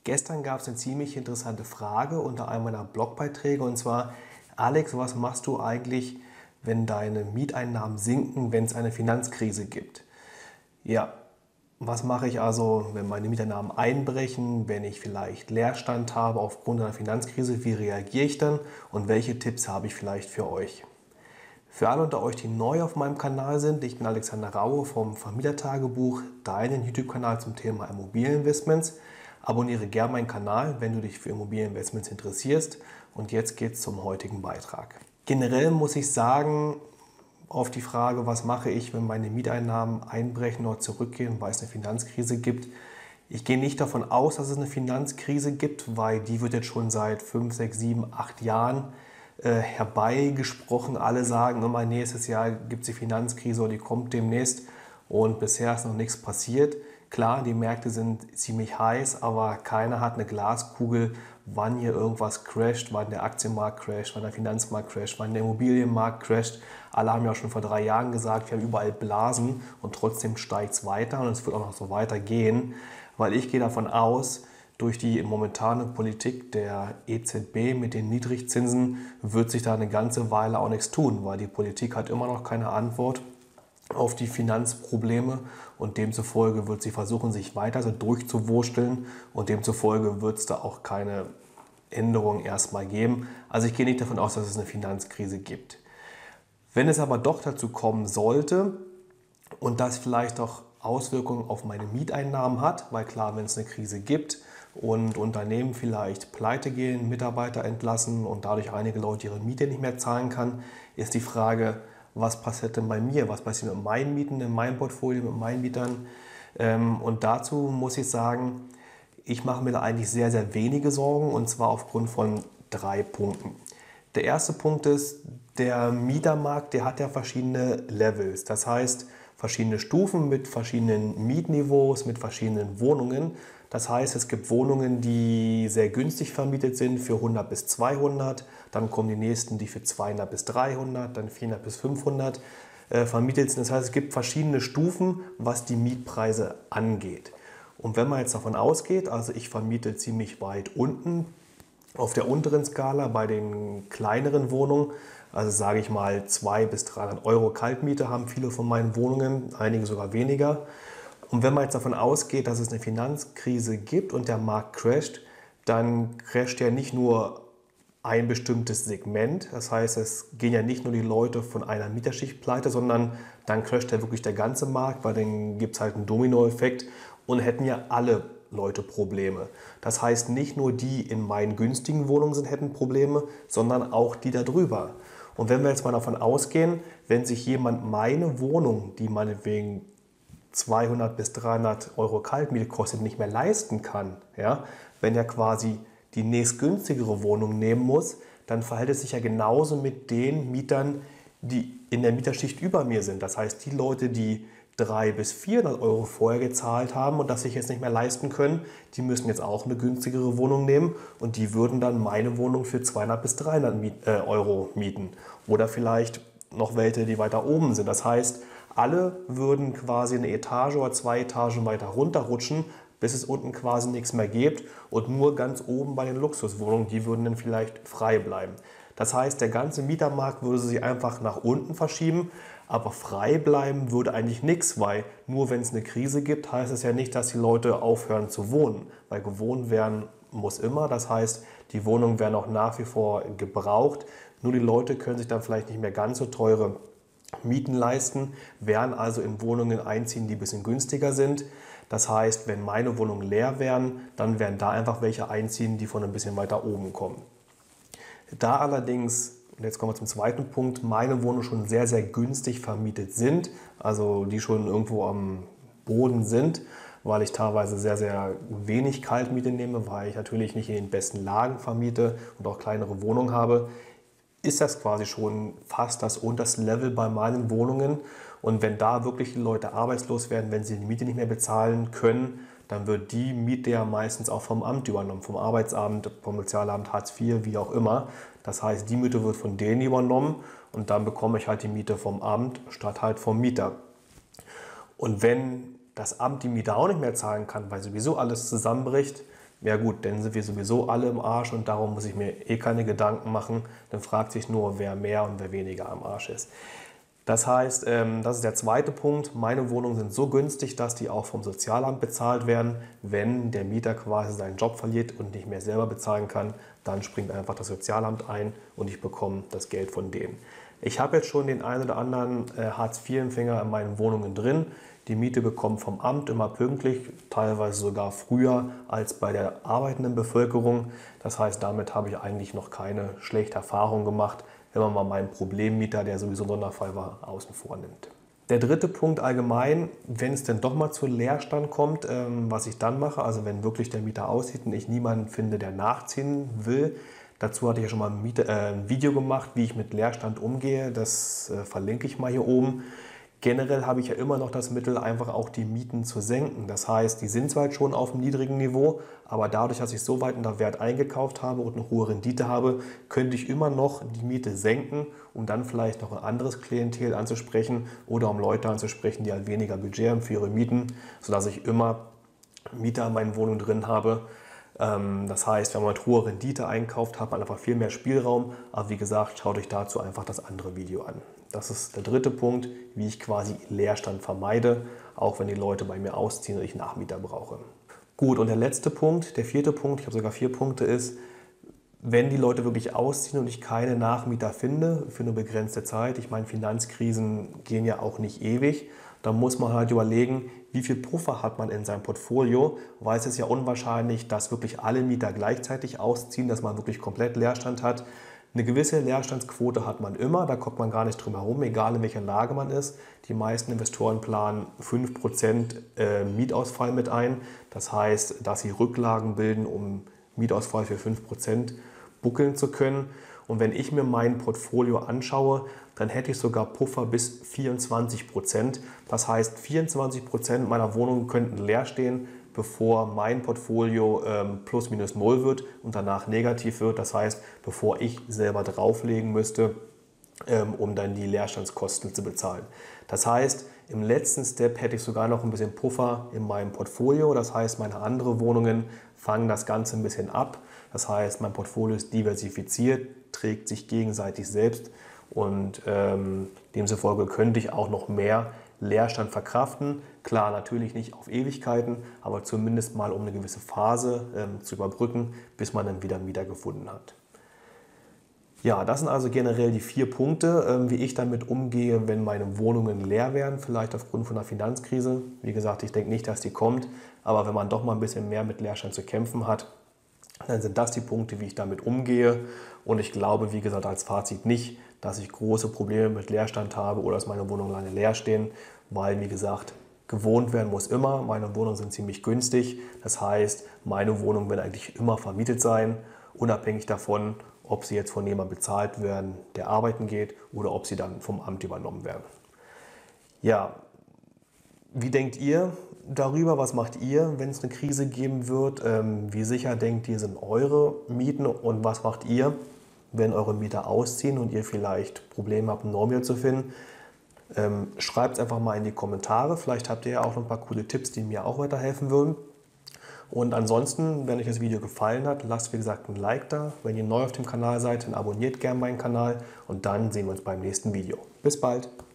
Gestern gab es eine ziemlich interessante Frage unter einem meiner Blogbeiträge und zwar: Alex, was machst du eigentlich, wenn deine Mieteinnahmen sinken, wenn es eine Finanzkrise gibt? Ja, was mache ich also, wenn meine Mieteinnahmen einbrechen, wenn ich vielleicht Leerstand habe aufgrund einer Finanzkrise? Wie reagiere ich dann und welche Tipps habe ich vielleicht für euch? Für alle unter euch, die neu auf meinem Kanal sind, ich bin Alexander Raue vom Vermietertagebuch, deinen YouTube-Kanal zum Thema Immobilieninvestments. Abonniere gerne meinen Kanal, wenn du dich für Immobilieninvestments interessierst. Und jetzt geht es zum heutigen Beitrag. Generell muss ich sagen, auf die Frage, was mache ich, wenn meine Mieteinnahmen einbrechen oder zurückgehen, weil es eine Finanzkrise gibt. Ich gehe nicht davon aus, dass es eine Finanzkrise gibt, weil die wird jetzt schon seit 5, 6, 7, 8 Jahren herbeigesprochen. Alle sagen immer, nächstes Jahr gibt es die Finanzkrise oder die kommt demnächst und bisher ist noch nichts passiert. Klar, die Märkte sind ziemlich heiß, aber keiner hat eine Glaskugel, wann hier irgendwas crasht, wann der Aktienmarkt crasht, wann der Finanzmarkt crasht, wann der Immobilienmarkt crasht. Alle haben ja schon vor 3 Jahren gesagt, wir haben überall Blasen und trotzdem steigt es weiter und es wird auch noch so weitergehen, weil ich gehe davon aus, durch die momentane Politik der EZB mit den Niedrigzinsen wird sich da eine ganze Weile auch nichts tun, weil die Politik hat immer noch keine Antwort auf die Finanzprobleme und demzufolge wird sie versuchen, sich weiter so durchzuwursteln und demzufolge wird es da auch keine Änderung erstmal geben. Also ich gehe nicht davon aus, dass es eine Finanzkrise gibt. Wenn es aber doch dazu kommen sollte und das vielleicht auch Auswirkungen auf meine Mieteinnahmen hat, weil klar, wenn es eine Krise gibt und Unternehmen vielleicht pleite gehen, Mitarbeiter entlassen und dadurch einige Leute ihre Miete nicht mehr zahlen kann, ist die Frage, was passiert denn bei mir, was passiert mit meinen Mieten, in meinem Portfolio, mit meinen Mietern. Und dazu muss ich sagen, ich mache mir da eigentlich sehr, sehr wenige Sorgen und zwar aufgrund von 3 Punkten. Der erste Punkt ist, der Mietermarkt, der hat ja verschiedene Levels, das heißt verschiedene Stufen mit verschiedenen Mietniveaus, mit verschiedenen Wohnungen. Das heißt, es gibt Wohnungen, die sehr günstig vermietet sind für 100 bis 200, dann kommen die nächsten, die für 200 bis 300, dann 400 bis 500 vermietet sind. Das heißt, es gibt verschiedene Stufen, was die Mietpreise angeht. Und wenn man jetzt davon ausgeht, also ich vermiete ziemlich weit unten, auf der unteren Skala bei den kleineren Wohnungen, also sage ich mal 200 bis 300 Euro Kaltmiete haben viele von meinen Wohnungen, einige sogar weniger. Und wenn man jetzt davon ausgeht, dass es eine Finanzkrise gibt und der Markt crasht, dann crasht ja nicht nur ein bestimmtes Segment. Das heißt, es gehen ja nicht nur die Leute von einer Mieterschicht pleite, sondern dann crasht ja wirklich der ganze Markt, weil dann gibt es halt einen Dominoeffekt und hätten ja alle Leute Probleme. Das heißt, nicht nur die in meinen günstigen Wohnungen sind, hätten Probleme, sondern auch die da drüber. Und wenn wir jetzt mal davon ausgehen, wenn sich jemand meine Wohnung, die meinetwegen 200 bis 300 Euro Kaltmiete kostet, nicht mehr leisten kann, ja, wenn er quasi die nächstgünstigere Wohnung nehmen muss, dann verhält es sich ja genauso mit den Mietern, die in der Mieterschicht über mir sind. Das heißt, die Leute, die 300 bis 400 Euro vorher gezahlt haben und das sich jetzt nicht mehr leisten können, die müssen jetzt auch eine günstigere Wohnung nehmen und die würden dann meine Wohnung für 200 bis 300 Euro mieten. Oder vielleicht noch welche, die weiter oben sind. Das heißt, alle würden quasi eine Etage oder 2 Etagen weiter runterrutschen, bis es unten quasi nichts mehr gibt und nur ganz oben bei den Luxuswohnungen, die würden dann vielleicht frei bleiben. Das heißt, der ganze Mietermarkt würde sich einfach nach unten verschieben, aber frei bleiben würde eigentlich nichts, weil nur wenn es eine Krise gibt, heißt es ja nicht, dass die Leute aufhören zu wohnen, weil gewohnt werden muss immer. Das heißt, die Wohnungen werden auch nach wie vor gebraucht, nur die Leute können sich dann vielleicht nicht mehr ganz so teure Mieten leisten, werden also in Wohnungen einziehen, die ein bisschen günstiger sind. Das heißt, wenn meine Wohnungen leer wären, dann werden da einfach welche einziehen, die von ein bisschen weiter oben kommen. Da allerdings, und jetzt kommen wir zum zweiten Punkt, meine Wohnungen schon sehr, sehr günstig vermietet sind, also die schon irgendwo am Boden sind, weil ich teilweise sehr, sehr wenig Kaltmiete nehme, weil ich natürlich nicht in den besten Lagen vermiete und auch kleinere Wohnungen habe, ist das quasi schon fast das unterste Level bei meinen Wohnungen. Und wenn da wirklich die Leute arbeitslos werden, wenn sie die Miete nicht mehr bezahlen können, dann wird die Miete ja meistens auch vom Amt übernommen, vom Arbeitsamt, vom Sozialamt, Hartz IV, wie auch immer. Das heißt, die Miete wird von denen übernommen und dann bekomme ich halt die Miete vom Amt statt halt vom Mieter. Und wenn das Amt die Miete auch nicht mehr zahlen kann, weil sowieso alles zusammenbricht, Ja gut, dann sind wir sowieso alle im Arsch und darum muss ich mir eh keine Gedanken machen. Dann fragt sich nur, wer mehr und wer weniger am Arsch ist. Das heißt, das ist der zweite Punkt. Meine Wohnungen sind so günstig, dass die auch vom Sozialamt bezahlt werden. Wenn der Mieter quasi seinen Job verliert und nicht mehr selber bezahlen kann, dann springt einfach das Sozialamt ein und ich bekomme das Geld von denen. Ich habe jetzt schon den einen oder anderen Hartz-IV-Empfänger in meinen Wohnungen drin. Die Miete bekommt vom Amt immer pünktlich, teilweise sogar früher als bei der arbeitenden Bevölkerung. Das heißt, damit habe ich eigentlich noch keine schlechte Erfahrung gemacht, wenn man mal meinen Problemmieter, der sowieso ein Sonderfall war, außen vor nimmt. Der dritte Punkt allgemein, wenn es denn doch mal zu Leerstand kommt, was ich dann mache, also wenn wirklich der Mieter aussieht und ich niemanden finde, der nachziehen will. Dazu hatte ich ja schon mal ein Video gemacht, wie ich mit Leerstand umgehe. Das verlinke ich mal hier oben. Generell habe ich ja immer noch das Mittel, einfach auch die Mieten zu senken. Das heißt, die sind zwar jetzt schon auf einem niedrigen Niveau, aber dadurch, dass ich so weit unter Wert eingekauft habe und eine hohe Rendite habe, könnte ich immer noch die Miete senken, um dann vielleicht noch ein anderes Klientel anzusprechen oder um Leute anzusprechen, die halt weniger Budget haben für ihre Mieten, sodass ich immer Mieter in meinen Wohnungen drin habe. Das heißt, wenn man mit hoher Rendite einkauft, hat man einfach viel mehr Spielraum. Aber wie gesagt, schaut euch dazu einfach das andere Video an. Das ist der dritte Punkt, wie ich quasi Leerstand vermeide, auch wenn die Leute bei mir ausziehen und ich Nachmieter brauche. Gut, und der letzte Punkt, der vierte Punkt, ich habe sogar 4 Punkte, ist, wenn die Leute wirklich ausziehen und ich keine Nachmieter finde für eine begrenzte Zeit, ich meine, Finanzkrisen gehen ja auch nicht ewig, dann muss man halt überlegen, wie viel Puffer hat man in seinem Portfolio, weil es ist ja unwahrscheinlich, dass wirklich alle Mieter gleichzeitig ausziehen, dass man wirklich komplett Leerstand hat. Eine gewisse Leerstandsquote hat man immer, da kommt man gar nicht drum herum, egal in welcher Lage man ist. Die meisten Investoren planen 5% Mietausfall mit ein. Das heißt, dass sie Rücklagen bilden, um Mietausfall für 5% buckeln zu können. Und wenn ich mir mein Portfolio anschaue, dann hätte ich sogar Puffer bis 24%. Das heißt, 24% meiner Wohnungen könnten leer stehen, bevor mein Portfolio plus minus null wird und danach negativ wird. Das heißt, bevor ich selber drauflegen müsste, um dann die Leerstandskosten zu bezahlen. Das heißt, im letzten Step hätte ich sogar noch ein bisschen Puffer in meinem Portfolio. Das heißt, meine anderen Wohnungen fangen das Ganze ein bisschen ab. Das heißt, mein Portfolio ist diversifiziert, trägt sich gegenseitig selbst und demzufolge könnte ich auch noch mehr Leerstand verkraften. Klar, natürlich nicht auf Ewigkeiten, aber zumindest mal um eine gewisse Phase zu überbrücken, bis man dann wieder einen Mieter gefunden hat. Ja, das sind also generell die 4 Punkte, wie ich damit umgehe, wenn meine Wohnungen leer werden, vielleicht aufgrund von einer Finanzkrise. Wie gesagt, ich denke nicht, dass die kommt, aber wenn man doch mal ein bisschen mehr mit Leerstand zu kämpfen hat, dann sind das die Punkte, wie ich damit umgehe. Und ich glaube, wie gesagt, als Fazit nicht, dass ich große Probleme mit Leerstand habe oder dass meine Wohnungen lange leer stehen, weil, wie gesagt, gewohnt werden muss immer. Meine Wohnungen sind ziemlich günstig. Das heißt, meine Wohnungen werden eigentlich immer vermietet sein, unabhängig davon, ob sie jetzt von jemandem bezahlt werden, der arbeiten geht, oder ob sie dann vom Amt übernommen werden. Ja, wie denkt ihr darüber? Was macht ihr, wenn es eine Krise geben wird? Wie sicher denkt ihr, sind eure Mieten? Und was macht ihr, wenn eure Mieter ausziehen und ihr vielleicht Probleme habt, einen Neumieter zu finden? Schreibt es einfach mal in die Kommentare. Vielleicht habt ihr ja auch noch ein paar coole Tipps, die mir auch weiterhelfen würden. Und ansonsten, wenn euch das Video gefallen hat, lasst wie gesagt ein Like da. Wenn ihr neu auf dem Kanal seid, dann abonniert gerne meinen Kanal und dann sehen wir uns beim nächsten Video. Bis bald!